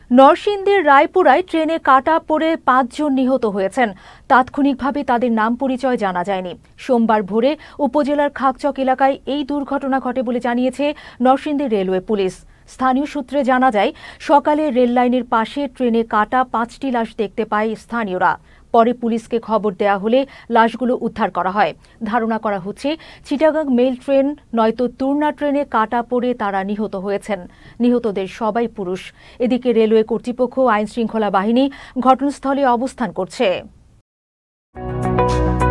নরসিংদীর রায়পুরায় ট্রেনে কাটা পড়ে ৫ জন নিহত হয়েছেন। তাৎক্ষণিকভাবে তাদের নাম পরিচয় জানা যায়নি। সোমবার ভোরে উপজেলার খাকচক এলাকায় এই দুর্ঘটনা ঘটে বলে জানিয়েছে নরসিংদী রেলওয়ে পুলিশ। স্থানীয় সূত্রে জানা যায়, সকালে রেল লাইনের পাশে ট্রেনে কাটা ৫টি লাশ দেখতে পায় স্থানীয়রা। পরে পুলিশকে খবর দেওয়া হলে লাশগুলো উদ্ধার করা হয়। ধারণা করা হচ্ছে চিটাগাং মেল ট্রেন নয়তো তুর্না ট্রেনে কাটা পড়ে তারা নিহত হয়েছেন। নিহতদের সবাই পুরুষ। এদিকে রেলওয়ে কর্তৃপক্ষ আইন শৃঙ্খলা বাহিনী ঘটনাস্থলে অবস্থান করছে।